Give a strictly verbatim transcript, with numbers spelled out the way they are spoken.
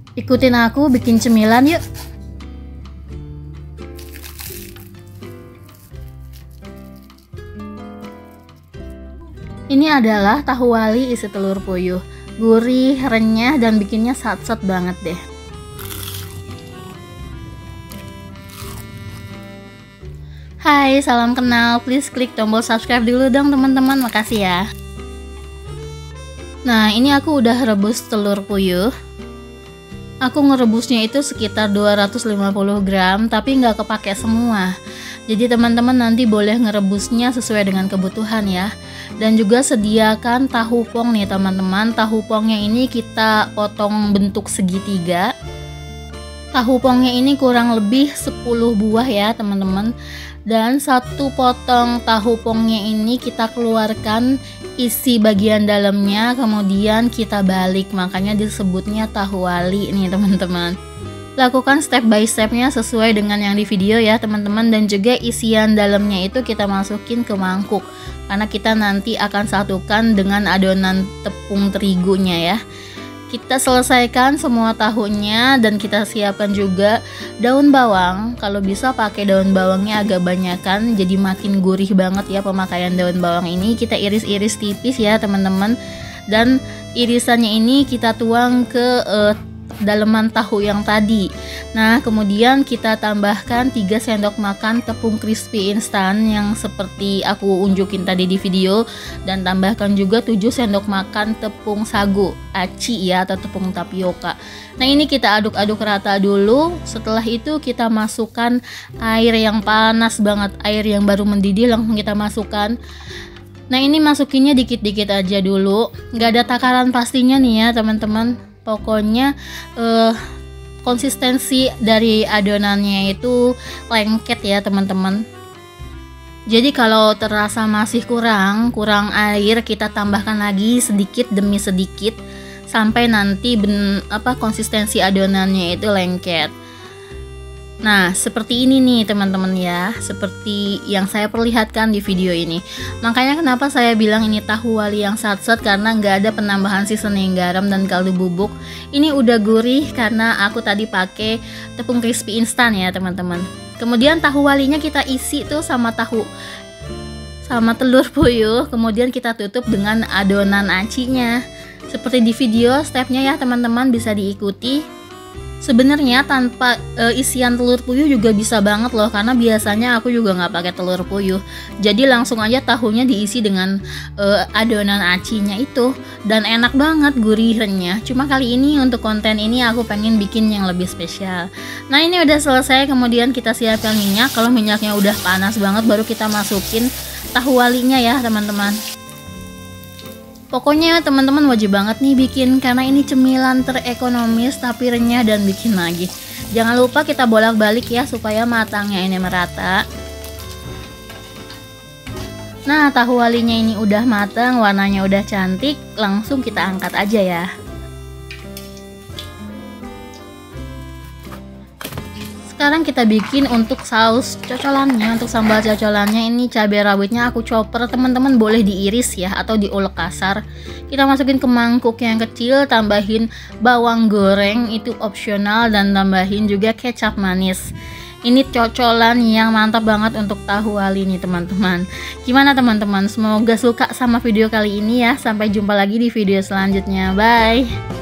Ikutin aku bikin cemilan yuk. Ini adalah tahu wali isi telur puyuh. Gurih, renyah, dan bikinnya sat-sat banget deh. Hai, salam kenal. Please klik tombol subscribe dulu dong teman-teman. Makasih ya. Nah, ini aku udah rebus telur puyuh. Aku ngerebusnya itu sekitar dua ratus lima puluh gram, tapi nggak kepake semua. Jadi teman-teman nanti boleh ngerebusnya sesuai dengan kebutuhan ya. Dan juga sediakan tahu pong nih teman-teman. Tahu pongnya ini kita potong bentuk segitiga. Tahu pongnya ini kurang lebih sepuluh buah ya teman-teman. Dan satu potong tahu pongnya ini kita keluarkan isi bagian dalamnya, kemudian kita balik, makanya disebutnya tahu wali nih teman-teman. Lakukan step by stepnya sesuai dengan yang di video ya teman-teman. Dan juga isian dalamnya itu kita masukin ke mangkuk, karena kita nanti akan satukan dengan adonan tepung terigunya ya. Kita selesaikan semua tahunya dan kita siapkan juga daun bawang. Kalau bisa pakai daun bawangnya agak banyakan, jadi makin gurih banget ya pemakaian daun bawang ini. Kita iris-iris tipis ya teman-teman. Dan irisannya ini kita tuang ke uh, daleman tahu yang tadi. Nah, kemudian kita tambahkan tiga sendok makan tepung crispy instan yang seperti aku unjukin tadi di video, dan tambahkan juga tujuh sendok makan tepung sagu aci ya, atau tepung tapioka. Nah, ini kita aduk-aduk rata dulu. Setelah itu kita masukkan air yang panas banget, air yang baru mendidih langsung kita masukkan. Nah, ini masukinnya dikit-dikit aja dulu, nggak ada takaran pastinya nih ya teman-teman. Pokoknya eh, konsistensi dari adonannya itu lengket ya teman-teman. Jadi kalau terasa masih kurang kurang air, kita tambahkan lagi sedikit demi sedikit sampai nanti ben, apa konsistensi adonannya itu lengket. Nah, seperti ini nih teman-teman ya, seperti yang saya perlihatkan di video ini. Makanya kenapa saya bilang ini tahu wali yang sat-sat, karena nggak ada penambahan seasoning garam dan kaldu bubuk. Ini udah gurih karena aku tadi pakai tepung crispy instan ya teman-teman. Kemudian tahu walinya kita isi tuh sama tahu sama telur puyuh, kemudian kita tutup dengan adonan acinya. Seperti di video stepnya ya teman-teman, bisa diikuti. Sebenarnya tanpa e, isian telur puyuh juga bisa banget loh, karena biasanya aku juga nggak pakai telur puyuh. Jadi langsung aja tahunya diisi dengan e, adonan acinya itu, dan enak banget gurihnya. Cuma kali ini untuk konten ini aku pengen bikin yang lebih spesial. Nah, ini udah selesai, kemudian kita siapkan minyak. Kalau minyaknya udah panas banget baru kita masukin tahu walinya ya teman-teman. Pokoknya teman-teman wajib banget nih bikin, karena ini cemilan terekonomis tapi renyah dan bikin lagi. Jangan lupa kita bolak-balik ya supaya matangnya ini merata. Nah, tahu walinya ini udah matang, warnanya udah cantik, langsung kita angkat aja ya. Sekarang kita bikin untuk saus cocolannya. Untuk sambal cocolannya ini cabai rawitnya aku chopper, teman-teman boleh diiris ya atau diulek kasar. Kita masukin ke mangkuk yang kecil, tambahin bawang goreng itu opsional, dan tambahin juga kecap manis. Ini cocolan yang mantap banget untuk tahu wali nih teman-teman. Gimana teman-teman? Semoga suka sama video kali ini ya. Sampai jumpa lagi di video selanjutnya. Bye.